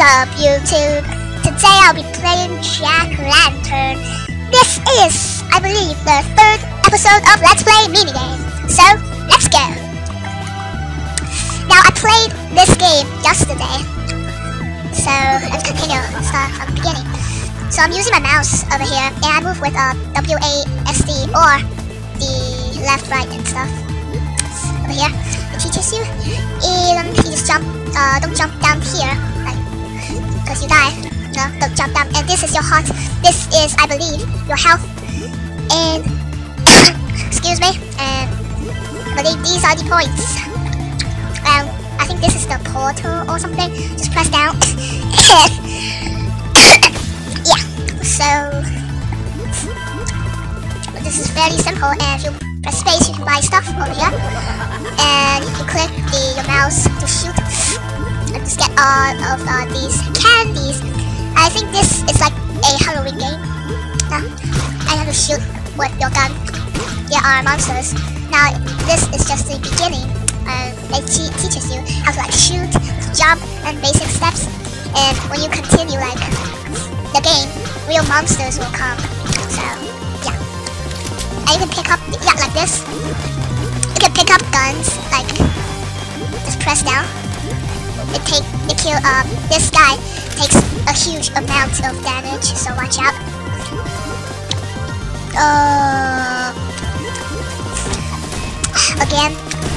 up, YouTube? Today I'll be playing Jack-O-Lantern. This is, I believe, the third episode of Let's Play minigame. So, let's go. Now, I played this game yesterday. So, let's continue. Start from the beginning. So, I'm using my mouse over here, and I move with WASD or the left, right, and stuff. Over here, it teaches you. And you just jump. Don't jump down here, like, because you die. No, don't jump down. And this is your heart. This is, I believe, your health. And excuse me. And I believe these are the points. I think this is the portal or something. Just press down. Yeah. So this is very simple. And if you press space, you can buy stuff over here. And you click your mouse to shoot. And just get all of these candies. I think this is like a Halloween game. I have to shoot with your gun. There are monsters. Now this is just the beginning. It teaches you how to like shoot, jump, and basic steps. And when you continue like the game, real monsters will come. So yeah. And you can pick up like this. You can pick up guns like just press down. It kill this guy takes a huge amount of damage, so watch out. Again.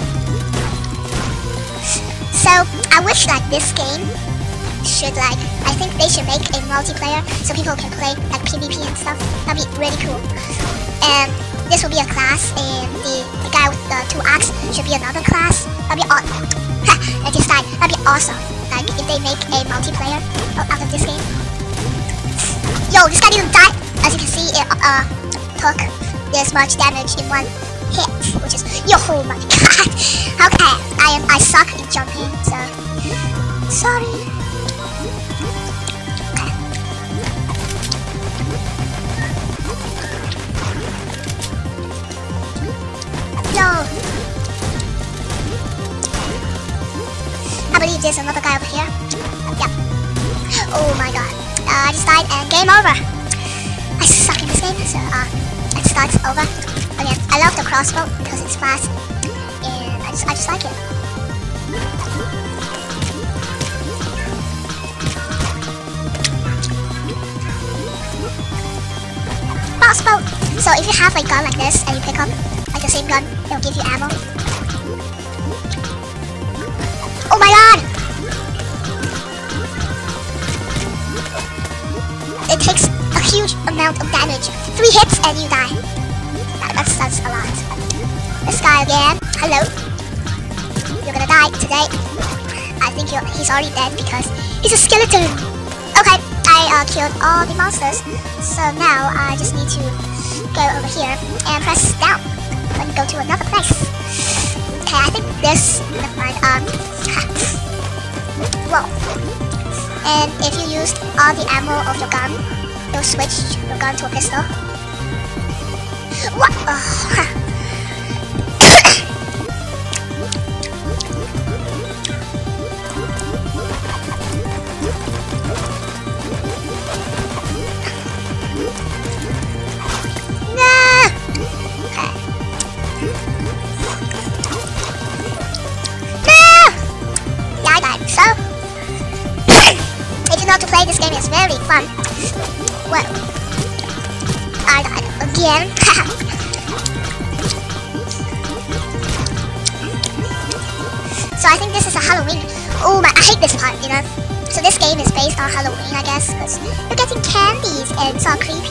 So I wish like this game should like, I think they should make a multiplayer so people can play like PvP and stuff. That'd be really cool. And this will be a class, and the guy with the 2 axes should be another class. That'd be awesome. I just died. That'd be awesome. Like if they make a multiplayer out of this game. Yo, this guy didn't die. As you can see, it took this much damage in one hit, which is oh my god. Okay, I suck in jumping, so sorry. Okay. Yo. I believe there's another guy over here. Yeah. Oh my god. I just died and game over. I suck in this game, so it starts over. Again, I love the crossbow because it's fast. And I just like it. Crossbow! So if you have a gun like this and you pick up like the same gun, it'll give you ammo. Oh my god! It takes a huge amount of damage. 3 hits and you die. That's a lot. This guy again. Hello. You're gonna die today. I think he's already dead because he's a skeleton. Okay, I killed all the monsters. So now I just need to go over here and press down when you go to another place. Okay, I think this. Never mind. Whoa. And if you used all the ammo of your gun, you'll switch your gun to a pistol. What? Nah. Okay. Nah. Yeah, I died. So, if you know how to play this game, it's very fun. Well, I died again. So I think this is a Halloween. Oh my, I hate this part, you know. So this game is based on Halloween, I guess, because you're getting candies and it's all creepy.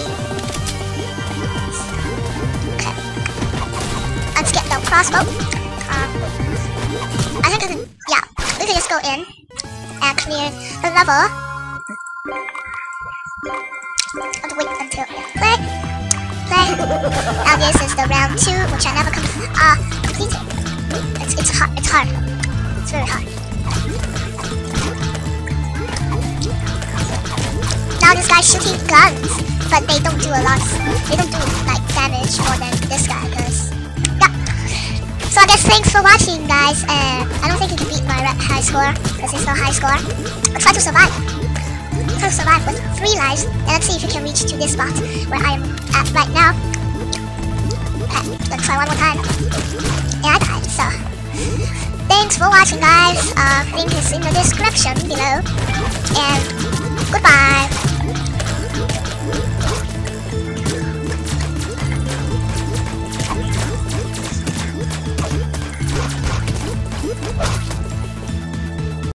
Okay. Let's get the crossbow. I think we can just go in and clear the level. Have to wait until play. Now this is the round 2, which I never completed. It's hard. It's very hard. Now this guy's shooting guns, but they don't do a lot. They don't do like damage more than this guy does. Yeah. So I guess thanks for watching, guys. I don't think you can beat my high score because it's not high score. I'll try to survive. also survive with 3 lives. And let's see if you can reach to this spot where I am at right now. Okay, let's try one more time. And I died, so thanks for watching, guys. Link is in the description below. And goodbye.